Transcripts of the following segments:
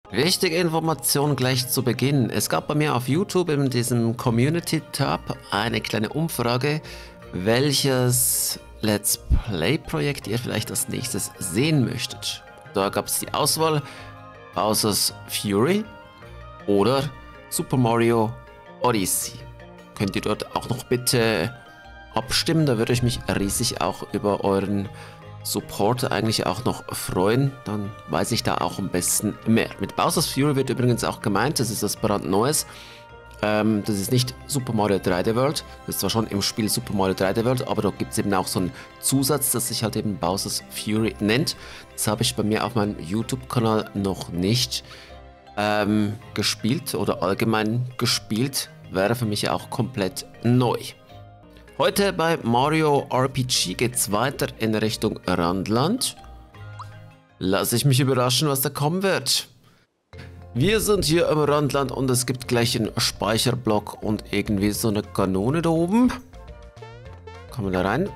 Wichtige Information gleich zu Beginn. Es gab bei mir auf YouTube in diesem Community-Tab eine kleine Umfrage, welches Let's Play-Projekt ihr vielleicht als nächstes sehen möchtet. Da gab es die Auswahl Bowser's Fury oder Super Mario Odyssey. Könnt ihr dort auch noch bitte abstimmen, da würde ich mich riesig auch über euren Support eigentlich auch noch freuen, dann weiß ich da auch am besten mehr. Mit Bowser's Fury wird übrigens auch gemeint, das ist was brandneues. Das ist nicht Super Mario 3D World, das ist zwar schon im Spiel Super Mario 3D World, aber dort gibt es eben auch so einen Zusatz, das sich halt eben Bowser's Fury nennt. Das habe ich bei mir auf meinem YouTube-Kanal noch nicht gespielt oder allgemein gespielt, wäre für mich auch komplett neu. Heute bei Mario RPG geht es weiter in Richtung Randland. Lass ich mich überraschen, was da kommen wird. Wir sind hier im Randland und es gibt gleich einen Speicherblock und irgendwie so eine Kanone da oben. Kommen wir da rein?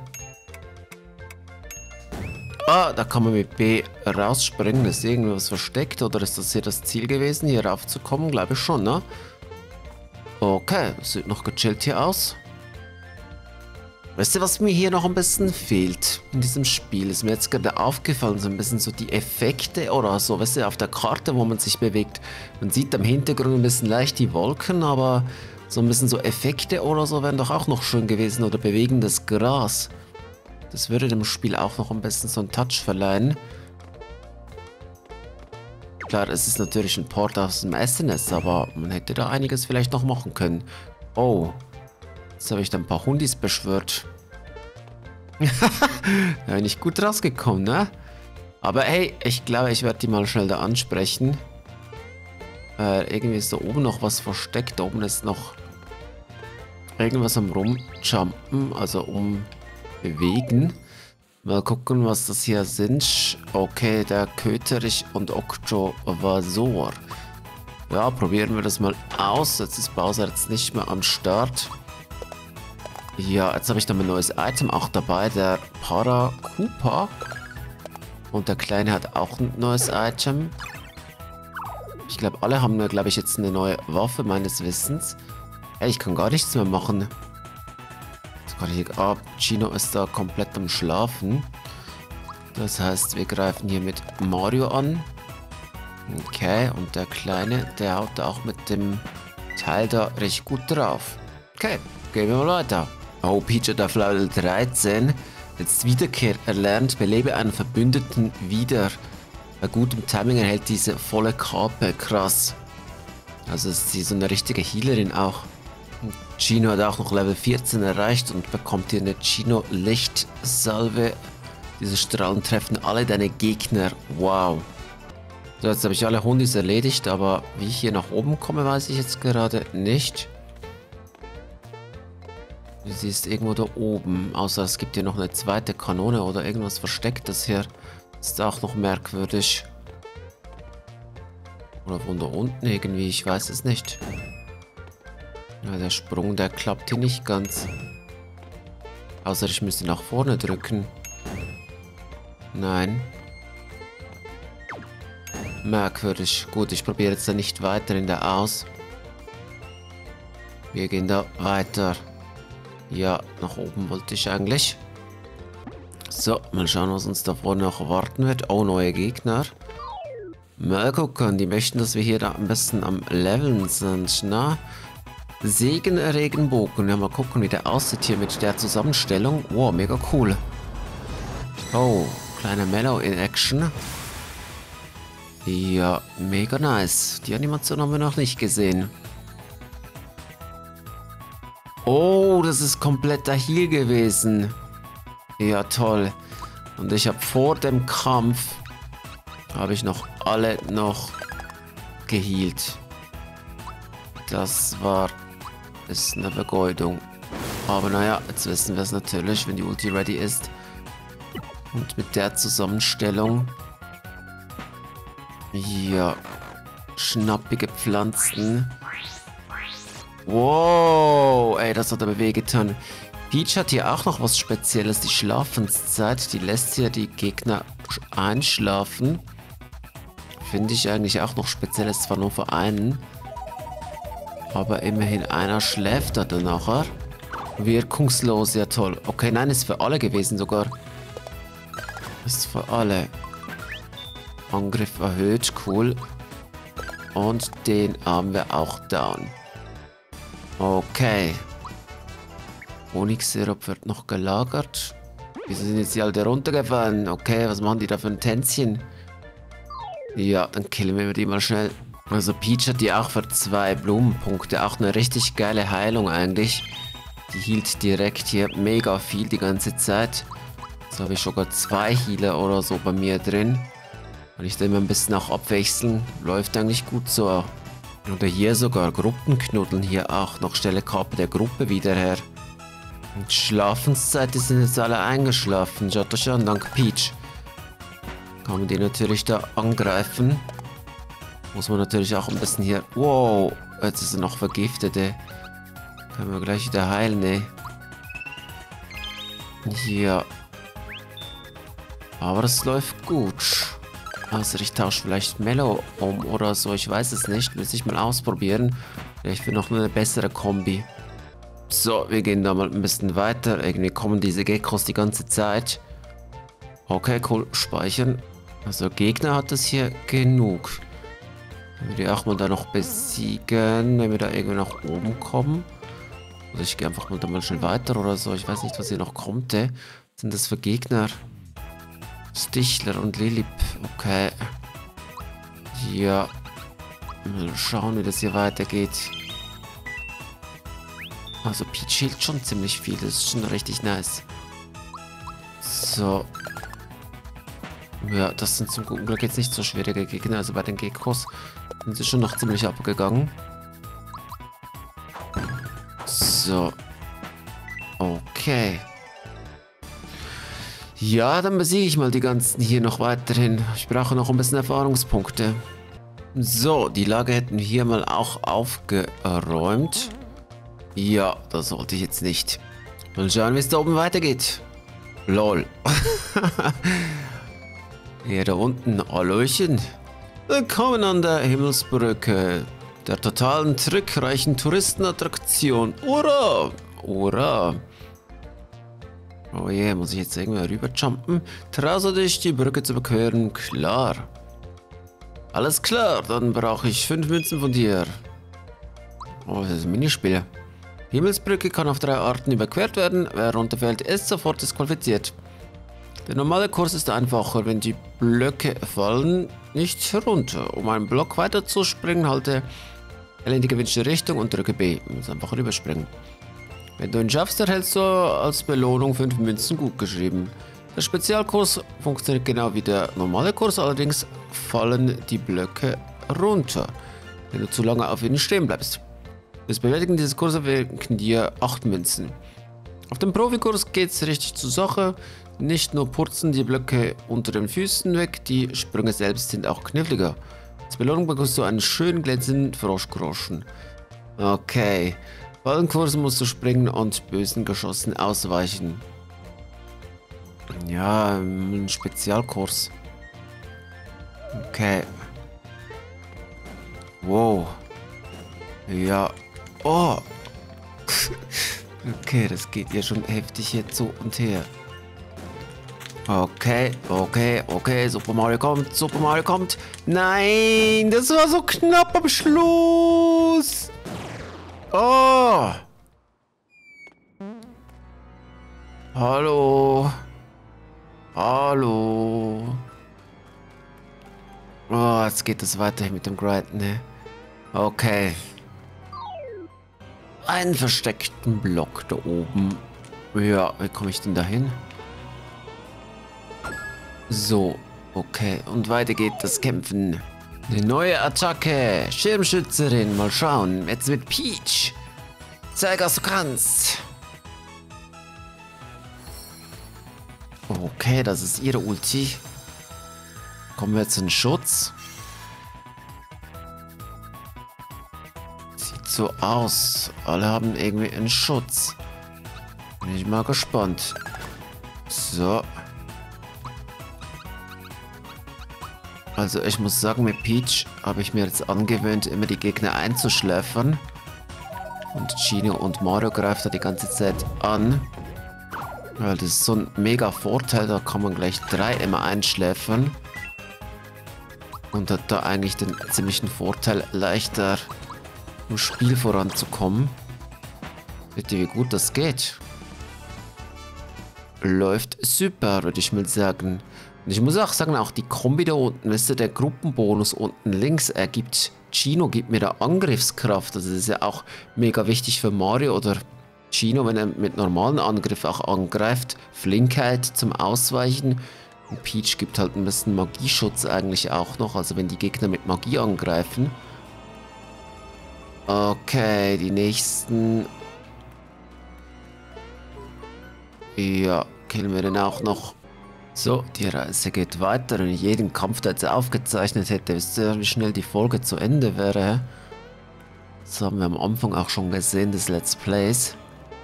Ah, da kann man mit B rausspringen. Ist irgendwas versteckt oder ist das hier das Ziel gewesen, hier raufzukommen? Glaube ich schon, ne? Okay, sieht noch gechillt hier aus. Weißt du, was mir hier noch ein bisschen fehlt in diesem Spiel? Ist mir jetzt gerade aufgefallen, so ein bisschen so die Effekte oder so, weißt du, auf der Karte, wo man sich bewegt. Man sieht am Hintergrund ein bisschen leicht die Wolken, aber so ein bisschen so Effekte oder so wären doch auch noch schön gewesen oder bewegendes Gras. Das würde dem Spiel auch noch ein bisschen so einen Touch verleihen. Klar, es ist natürlich ein Port aus dem SNES, aber man hätte da einiges vielleicht noch machen können. Oh. Jetzt habe ich da ein paar Hundis beschwört. Ja, nicht gut rausgekommen, ne? Aber hey, ich glaube, ich werde die mal schnell da ansprechen. Irgendwie ist da oben noch was versteckt. Da oben ist noch irgendwas am Rumjumpen, also umbewegen. Mal gucken, was das hier sind. Okay, der Köterich und Oktovasor. Ja, probieren wir das mal aus. Jetzt ist Bowser jetzt nicht mehr am Start. Ja, jetzt habe ich da mein neues Item auch dabei, der Paracupa. Und der Kleine hat auch ein neues Item. Ich glaube, alle haben, glaube ich, jetzt eine neue Waffe, meines Wissens. Hey, ich kann gar nichts mehr machen. Jetzt kann ich ab. Gino ist da komplett am Schlafen. Das heißt, wir greifen hier mit Mario an. Okay, und der Kleine, der haut da auch mit dem Teil da recht gut drauf. Okay, gehen wir mal weiter. Oh, Peach hat auf Level 13 jetzt Wiederkehr erlernt. Belebe einen Verbündeten wieder. Bei gutem Timing erhält diese volle Kappe. Krass. Also ist sie so eine richtige Healerin auch. Gino hat auch noch Level 14 erreicht und bekommt hier eine Gino-Lichtsalve. Diese Strahlen treffen alle deine Gegner. Wow. So, jetzt habe ich alle Hundis erledigt, aber wie ich hier nach oben komme, weiß ich jetzt gerade nicht. Sie ist irgendwo da oben, außer es gibt hier noch eine zweite Kanone oder irgendwas Verstecktes hier. Ist auch noch merkwürdig. Oder von da unten irgendwie, ich weiß es nicht. Ja, der Sprung, der klappt hier nicht ganz. Außer ich müsste nach vorne drücken. Nein. Merkwürdig. Gut, ich probiere jetzt da nicht weiter in der aus. Wir gehen da weiter. Ja, nach oben wollte ich eigentlich. So, mal schauen, was uns da vorne noch erwarten wird. Oh, neue Gegner. Mal gucken, die möchten, dass wir hier da am besten am Leveln sind, na? Segen Regenbogen. Ja, mal gucken, wie der aussieht hier mit der Zusammenstellung. Wow, mega cool. Oh, kleiner Mellow in Action. Ja, mega nice. Die Animation haben wir noch nicht gesehen. Oh, das ist kompletter Heal gewesen. Ja, toll. Und ich habe vor dem Kampf, habe ich noch alle noch gehealt. Das ist eine Vergeudung. Aber naja, jetzt wissen wir es natürlich, wenn die Ulti ready ist. Und mit der Zusammenstellung. Ja, schnappige Pflanzen. Wow, ey, das hat aber wehgetan. Peach hat hier auch noch was Spezielles, die Schlafenszeit. Die lässt hier die Gegner einschlafen. finde ich eigentlich auch noch speziell. Ist zwar nur für einen. Aber immerhin einer schläft da dann nachher. Wirkungslos, ja toll. Okay, nein, ist für alle gewesen sogar. Ist für alle. Angriff erhöht, cool. Und den haben wir auch down. Okay. Honigsirup wird noch gelagert. Wieso sind jetzt die alle runtergefallen? Okay, was machen die da für ein Tänzchen? Ja, dann killen wir die mal schnell. Also Peach hat die auch für 2 Blumenpunkte. Auch eine richtig geile Heilung eigentlich. Die hielt direkt hier mega viel die ganze Zeit. Jetzt habe ich sogar 2 Healer oder so bei mir drin. Kann ich da immer ein bisschen auch abwechseln. Läuft eigentlich gut so. Oder hier sogar Gruppenknuddeln. Hier auch noch Stelle Kappe der Gruppe wieder her. Und Schlafenszeit, die sind jetzt alle eingeschlafen. Schaut euch an, dank Peach. Kann man die natürlich da angreifen. Muss man natürlich auch ein bisschen hier... Wow, jetzt ist er noch vergiftet, ey. Können wir gleich wieder heilen, ey. Hier. Aber das läuft gut. Also ich tausche vielleicht Mellow um oder so, ich weiß es nicht. Will ich mal ausprobieren. Vielleicht wird noch eine bessere Kombi. So, wir gehen da mal ein bisschen weiter. Irgendwie kommen diese Geckos die ganze Zeit. Okay, cool. Speichern. Also Gegner hat es hier genug. Wenn wir die auch mal da noch besiegen, wenn wir da irgendwie nach oben kommen. Oder ich gehe einfach mal da mal schnell weiter oder so. Ich weiß nicht, was hier noch kommt. Was sind das für Gegner? Stichler und Lilip. Okay. Ja. Mal schauen, wie das hier weitergeht. Also Peach hielt schon ziemlich viel. Das ist schon richtig nice. So. Ja, das sind zum guten Glück jetzt nicht so schwierige Gegner. Also bei den Geckos sind sie schon noch ziemlich abgegangen. So. Okay. Ja, dann besiege ich mal die ganzen hier noch weiterhin. Ich brauche noch ein bisschen Erfahrungspunkte. So, die Lage hätten wir hier mal auch aufgeräumt. Ja, das sollte ich jetzt nicht. Mal schauen, wie es da oben weitergeht. Lol. Hier da unten, Hallöchen. Willkommen an der Himmelsbrücke. Der totalen trickreichen Touristenattraktion. Hurra! Hurra! Oh je, muss ich jetzt irgendwie rüberjumpen? Traust du dich, die Brücke zu überqueren? Klar. Alles klar, dann brauche ich 5 Münzen von dir. Oh, das ist ein Minispiel. Die Himmelsbrücke kann auf 3 Arten überquert werden. Wer runterfällt, ist sofort disqualifiziert. Der normale Kurs ist einfacher, wenn die Blöcke fallen, nicht herunter. Um einen Block weiterzuspringen, halte L in die gewünschte Richtung und drücke B. Du musst einfach rüberspringen. Wenn du ihn schaffst, erhältst du als Belohnung 5 Münzen gutgeschrieben. Der Spezialkurs funktioniert genau wie der normale Kurs, allerdings fallen die Blöcke runter, wenn du zu lange auf ihnen stehen bleibst. Das Bewältigen dieses Kurses wirken dir 8 Münzen. Auf dem Profikurs geht's richtig zur Sache. Nicht nur purzen die Blöcke unter den Füßen weg, die Sprünge selbst sind auch kniffliger. Als Belohnung bekommst du einen schön glänzenden Froschgroschen. Okay. Ballenkursen musst du springen und bösen Geschossen ausweichen. Ja, ein Spezialkurs. Okay. Wow. Ja. Oh. Okay, das geht ja schon heftig hier zu und her. Okay, okay. Super Mario kommt. Nein, das war so knapp am Schluss. Oh. Hallo. Oh, jetzt geht es weiter mit dem Grinden, ne? Okay. Einen versteckten Block da oben. Ja, wie komme ich denn dahin? So, okay. Und weiter geht das Kämpfen. Eine neue Attacke. Schirmschützerin. Mal schauen. Jetzt mit Peach. Zeig, was du kannst. Okay, das ist ihre Ulti. Kommen wir jetzt in Schutz. Sieht so aus. Alle haben irgendwie einen Schutz. Bin ich mal gespannt. So. Also ich muss sagen, mit Peach habe ich mir jetzt angewöhnt, immer die Gegner einzuschläfern. Und Gino und Mario greift da die ganze Zeit an. Weil das ist so ein mega Vorteil, da kann man gleich 3 immer einschläfern. Und hat da eigentlich den ziemlichen Vorteil, leichter im Spiel voranzukommen. Seht ihr, wie gut das geht? Läuft super, würde ich mal sagen. Und ich muss auch sagen, auch die Kombi da unten, wisst ihr, der Gruppenbonus unten links, Gino gibt mir da Angriffskraft. Also das ist ja auch mega wichtig für Mario oder Gino, wenn er mit normalen Angriff auch angreift. Flinkheit zum Ausweichen. Und Peach gibt halt ein bisschen Magieschutz eigentlich auch noch, also wenn die Gegner mit Magie angreifen. Okay, die nächsten. Ja, killen wir den auch noch. So, die Reise geht weiter. Wenn ich jeden Kampf da jetzt aufgezeichnet hätte, wisst ihr, wie schnell die Folge zu Ende wäre. Das haben wir am Anfang auch schon gesehen, des Let's Plays.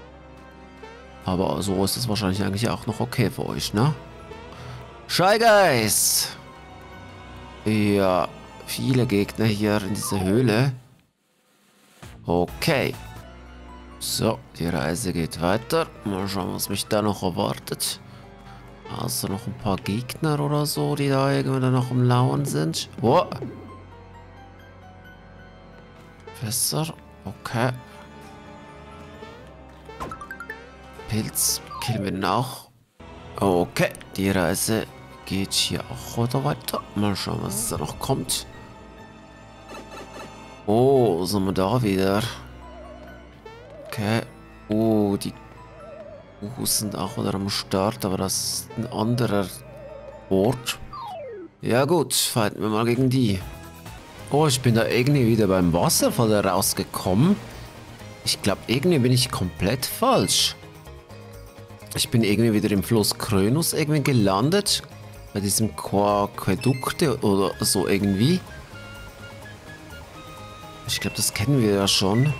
Aber so ist es wahrscheinlich eigentlich auch noch okay für euch, ne? Shy Guys! Ja, viele Gegner hier in dieser Höhle. Okay. So, die Reise geht weiter. Mal schauen, was mich da noch erwartet. Also noch ein paar Gegner oder so, die da irgendwie noch im Lauern sind. Oh. Fässer. Okay. Pilz. Killen wir den auch. Okay, die Reise geht hier auch heute weiter. Mal schauen, was da noch kommt. Oh, sind wir da wieder. Okay. Oh, die sind auch wieder am Start, aber das ist ein anderer Ort. Ja gut, fighten wir mal gegen die. Oh, ich bin da irgendwie wieder beim Wasserfall rausgekommen. Ich glaube, irgendwie bin ich komplett falsch. Ich bin irgendwie wieder im Fluss Krönus irgendwie gelandet. Bei diesem Aquädukte oder so irgendwie. Ich glaube, das kennen wir ja schon.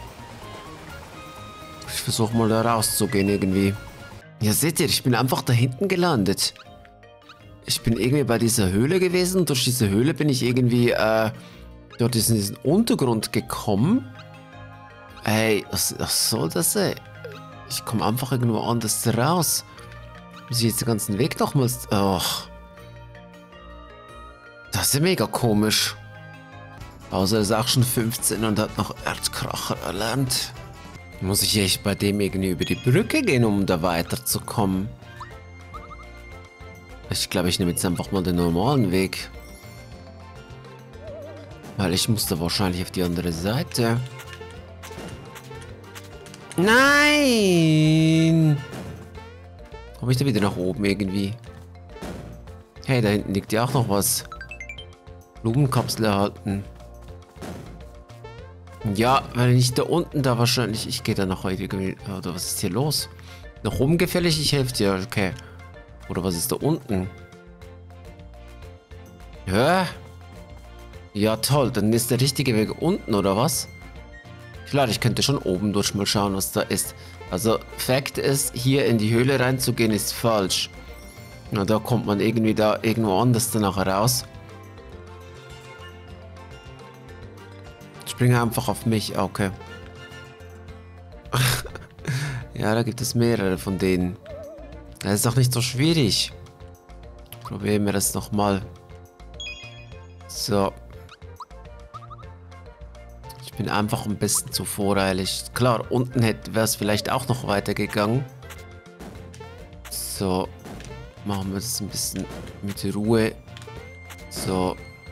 Ich versuche mal da rauszugehen irgendwie. Ja, seht ihr, ich bin einfach da hinten gelandet. Ich bin irgendwie bei dieser Höhle gewesen. Durch diese Höhle bin ich irgendwie dort in diesen Untergrund gekommen. Ey, was soll das, ey? Ich komme einfach irgendwo anders raus. Muss ich jetzt den ganzen Weg nochmals... Ach. Das ist ja mega komisch. Außer er ist auch schon 15 und hat noch Erdkracher erlernt. Muss ich echt bei dem irgendwie über die Brücke gehen, um da weiterzukommen? Ich glaube, ich nehme jetzt einfach mal den normalen Weg. Weil ich muss da wahrscheinlich auf die andere Seite. Nein! Komme ich da wieder nach oben irgendwie? Hey, da hinten liegt ja auch noch was. Blumenkapsel erhalten. Ja, weil ich da unten da wahrscheinlich... Ich gehe da noch irgendwie... Oder was ist hier los? Nach oben gefällig? Ich helfe dir, okay. Oder was ist da unten? Hä? Ja, toll. Dann ist der richtige Weg unten, oder was? Klar, ich könnte schon oben durch mal schauen, was da ist. Also, Fakt ist, hier in die Höhle reinzugehen, ist falsch. Na, da kommt man irgendwie da irgendwo anders danach raus. Springe einfach auf mich, okay. Ja, da gibt es mehrere von denen. Das ist doch nicht so schwierig. Probieren wir das nochmal. So. Ich bin einfach ein bisschen zu voreilig. Klar, unten wäre es vielleicht auch noch weitergegangen. So. Machen wir das ein bisschen mit Ruhe. So.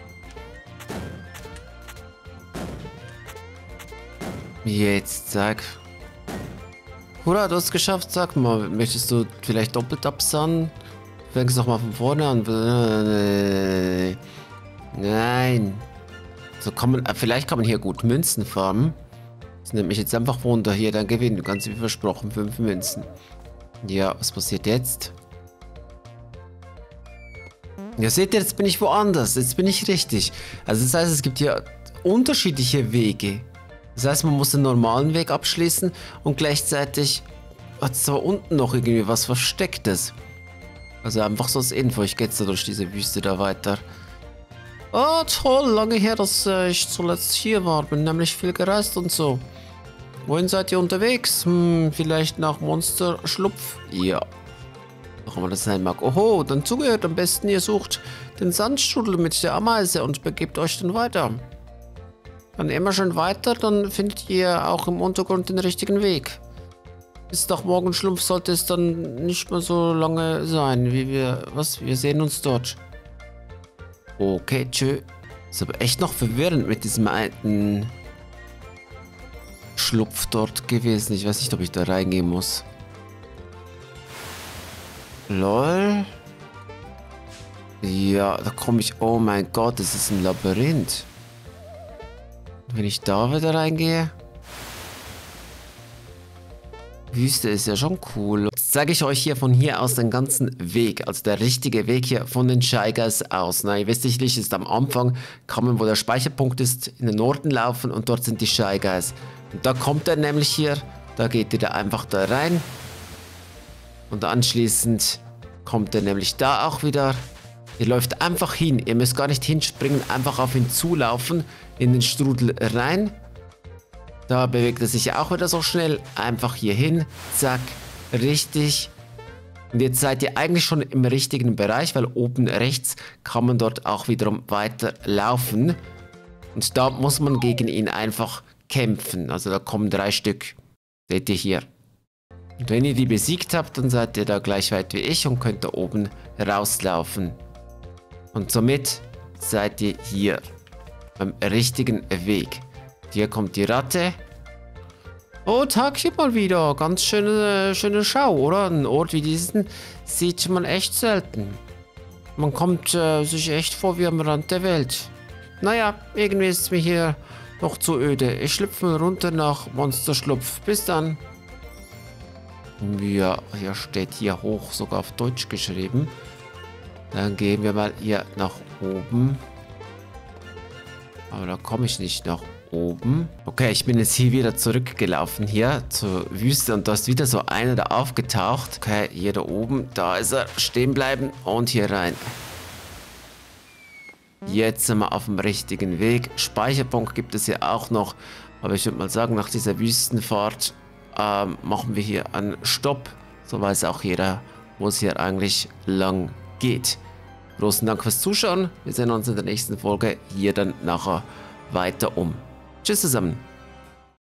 Jetzt, sag. Hurra, du hast es geschafft. Sag mal, möchtest du vielleicht doppelt absahen? Fängst nochmal von vorne an. Nein. So kann man, vielleicht kann man hier gut Münzen farmen. Das nimmt mich jetzt einfach runter. Hier, dann gewinnen. Ganz wie versprochen, 5 Münzen. Ja, was passiert jetzt? Ja, seht ihr, jetzt bin ich woanders. Jetzt bin ich richtig. Also das heißt, es gibt hier unterschiedliche Wege. Das heißt, man muss den normalen Weg abschließen und gleichzeitig hat es da unten noch irgendwie was Verstecktes. Also einfach so als Info. Ich gehe jetzt da durch diese Wüste da weiter. Oh, toll, lange her, dass ich zuletzt hier war. Bin nämlich viel gereist und so. Wohin seid ihr unterwegs? Vielleicht nach Monsterschlupf? Ja. Auch immer das sein mag. Oho, dann zugehört. Am besten ihr sucht den Sandstrudel mit der Ameise und begebt euch dann weiter. Dann immer schön weiter, dann findet ihr auch im Untergrund den richtigen Weg. Bis nach Morgenschlumpf sollte es dann nicht mehr so lange sein, wir sehen uns dort. Okay, tschö. Ist aber echt noch verwirrend mit diesem alten Schlupf dort gewesen. Ich weiß nicht, ob ich da reingehen muss. Lol. Ja, da komme ich... Oh mein Gott, das ist ein Labyrinth. Wenn ich da wieder reingehe... Wüste ist ja schon cool. Jetzt zeige ich euch hier von hier aus den ganzen Weg. Also der richtige Weg hier von den Shy Guys aus. Na, ihr wisst sicherlich, ist am Anfang, kann man, wo der Speicherpunkt ist, in den Norden laufen und dort sind die Shy Guys. Und da kommt er nämlich hier. Da geht ihr da einfach da rein. Und anschließend kommt er nämlich da auch wieder. Ihr läuft einfach hin. Ihr müsst gar nicht hinspringen, einfach auf ihn zulaufen, in den Strudel rein. Da bewegt er sich auch wieder so schnell. Einfach hier hin. Zack. Richtig. Und jetzt seid ihr eigentlich schon im richtigen Bereich, weil oben rechts kann man dort auch wiederum weiter laufen. Und da muss man gegen ihn einfach kämpfen. Also da kommen 3 Stück. Seht ihr hier. Und wenn ihr die besiegt habt, dann seid ihr da gleich weit wie ich und könnt da oben rauslaufen. Und somit seid ihr hier beim richtigen Weg. Hier kommt die Ratte. Oh, Tagchen mal wieder. Ganz schöne Schau, oder? Ein Ort wie diesen sieht man echt selten. Man kommt sich echt vor wie am Rand der Welt. Naja, irgendwie ist es mir hier noch zu öde. Ich schlüpfe mal runter nach Monsterschlupf. Bis dann. Ja, hier steht hier hoch, sogar auf Deutsch geschrieben. Dann gehen wir mal hier nach oben. Aber da komme ich nicht nach oben. Okay, ich bin jetzt hier wieder zurückgelaufen hier zur Wüste und da ist wieder so einer da aufgetaucht. Okay, hier da oben, da ist er. Stehen bleiben und hier rein. Jetzt sind wir auf dem richtigen Weg. Speicherpunkt gibt es hier auch noch. Aber ich würde mal sagen, nach dieser Wüstenfahrt machen wir hier einen Stopp. So weiß auch jeder, wo es hier eigentlich lang geht. Großen Dank fürs Zuschauen. Wir sehen uns in der nächsten Folge hier dann nachher weiter um. Tschüss zusammen.